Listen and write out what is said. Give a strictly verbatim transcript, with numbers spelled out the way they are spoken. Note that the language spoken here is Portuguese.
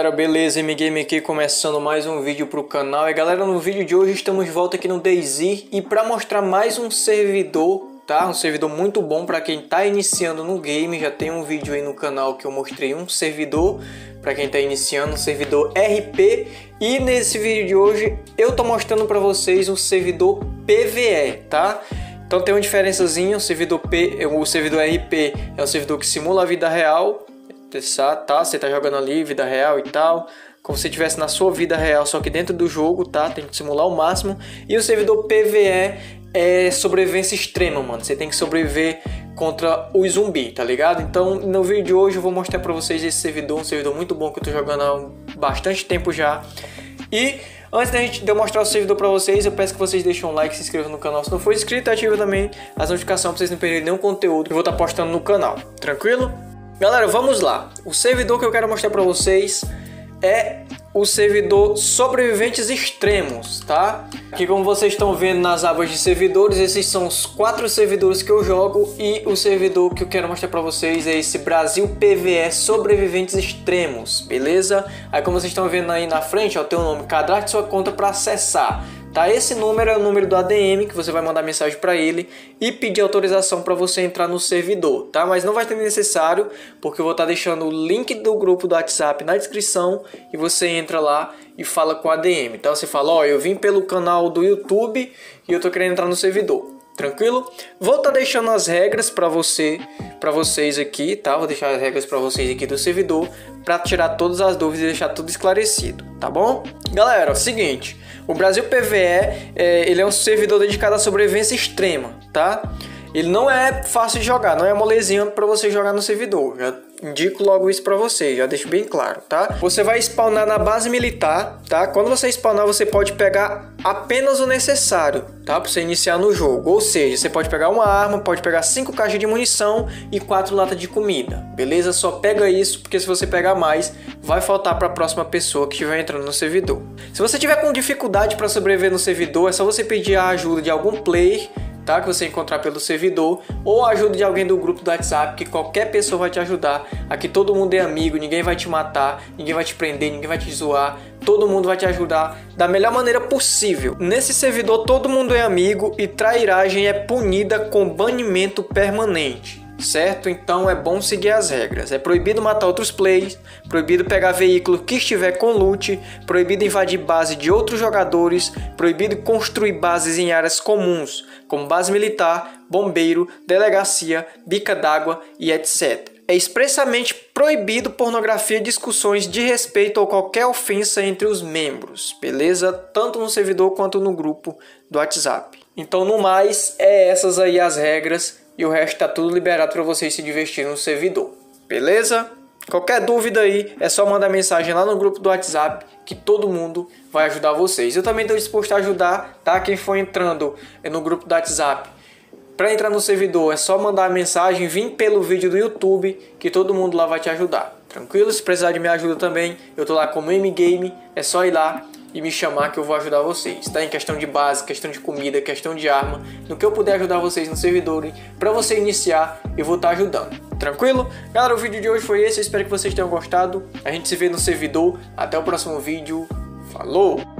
galera, beleza? M-Game aqui começando mais um vídeo pro canal. E galera, no vídeo de hoje estamos de volta aqui no DayZ e para mostrar mais um servidor, tá? Um servidor muito bom para quem tá iniciando no game. Já tem um vídeo aí no canal que eu mostrei um servidor para quem tá iniciando, um servidor R P. E nesse vídeo de hoje eu tô mostrando para vocês um servidor P V E, tá? Então tem uma diferençazinha, o servidor P, o servidor R P é um servidor que simula a vida real. Tá? Você tá jogando ali, vida real e tal, como se estivesse na sua vida real, só que dentro do jogo, tá? Tem que simular o máximo. E o servidor P V E é sobrevivência extrema, mano. Você tem que sobreviver contra o zumbi, tá ligado? Então, no vídeo de hoje eu vou mostrar pra vocês esse servidor, um servidor muito bom que eu tô jogando há bastante tempo já. E antes da gente de eu mostrar o servidor pra vocês, eu peço que vocês deixem um like, se inscrevam no canal se não for inscrito, ativa também as notificações pra vocês não perderem nenhum conteúdo que eu vou estar postando no canal, tranquilo? Galera, vamos lá. O servidor que eu quero mostrar para vocês é o servidor Sobreviventes Extremos, tá? Aqui, como vocês estão vendo nas abas de servidores, esses são os quatro servidores que eu jogo e o servidor que eu quero mostrar para vocês é esse Brasil P V E Sobreviventes Extremos, beleza? Aí, como vocês estão vendo aí na frente, ó, tem o nome, cadastre sua conta para acessar. Tá, esse número é o número do A D M que você vai mandar mensagem para ele e pedir autorização para você entrar no servidor, tá? Mas não vai ter necessário, porque eu vou estar deixando o link do grupo do WhatsApp na descrição e você entra lá e fala com o A D M. Então você fala, ó, eu vim pelo canal do YouTube e eu tô querendo entrar no servidor. Tranquilo? Vou estar deixando as regras para você, para vocês aqui, tá? Vou deixar as regras para vocês aqui do servidor para tirar todas as dúvidas e deixar tudo esclarecido, tá bom? Galera, é o seguinte, o Brasil P V E, é, ele é um servidor dedicado à sobrevivência extrema, tá? Ele não é fácil de jogar, não é molezinha para você jogar no servidor. Já indico logo isso para você, já deixo bem claro, tá? Você vai spawnar na base militar, tá? Quando você spawnar, você pode pegar apenas o necessário, tá? Para você iniciar no jogo. Ou seja, você pode pegar uma arma, pode pegar cinco caixas de munição e quatro latas de comida, beleza? Só pega isso, porque se você pegar mais, vai faltar para a próxima pessoa que estiver entrando no servidor. Se você tiver com dificuldade para sobreviver no servidor, é só você pedir a ajuda de algum player, tá? Que você encontrar pelo servidor, ou a ajuda de alguém do grupo do WhatsApp, que qualquer pessoa vai te ajudar. Aqui todo mundo é amigo, ninguém vai te matar, ninguém vai te prender, ninguém vai te zoar, todo mundo vai te ajudar da melhor maneira possível. Nesse servidor todo mundo é amigo e trairagem é punida com banimento permanente, certo? Então é bom seguir as regras. É proibido matar outros players, proibido pegar veículo que estiver com loot, proibido invadir base de outros jogadores, proibido construir bases em áreas comuns, como base militar, bombeiro, delegacia, bica d'água e etcétera. É expressamente proibido pornografia e discussões de respeito ou qualquer ofensa entre os membros, beleza? Tanto no servidor quanto no grupo do WhatsApp. Então, no mais, é essas aí as regras. E o resto tá tudo liberado para vocês se divertirem no servidor, beleza? Qualquer dúvida aí, é só mandar mensagem lá no grupo do WhatsApp que todo mundo vai ajudar vocês. Eu também estou disposto a ajudar, tá? Quem for entrando no grupo do WhatsApp, para entrar no servidor é só mandar a mensagem, vir pelo vídeo do YouTube que todo mundo lá vai te ajudar. Tranquilo? Se precisar de minha ajuda também, eu tô lá como M-Game, é só ir lá e me chamar que eu vou ajudar vocês, tá? Em questão de base, questão de comida, questão de arma, no que eu puder ajudar vocês no servidor, para você iniciar, eu vou estar ajudando. Tranquilo? Galera, o vídeo de hoje foi esse, eu espero que vocês tenham gostado. A gente se vê no servidor, até o próximo vídeo, falou!